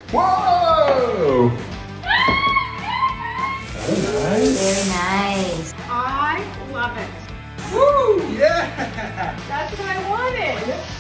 Whoa! Very nice. Very nice. I love it. Woo! Yeah! That's what I wanted.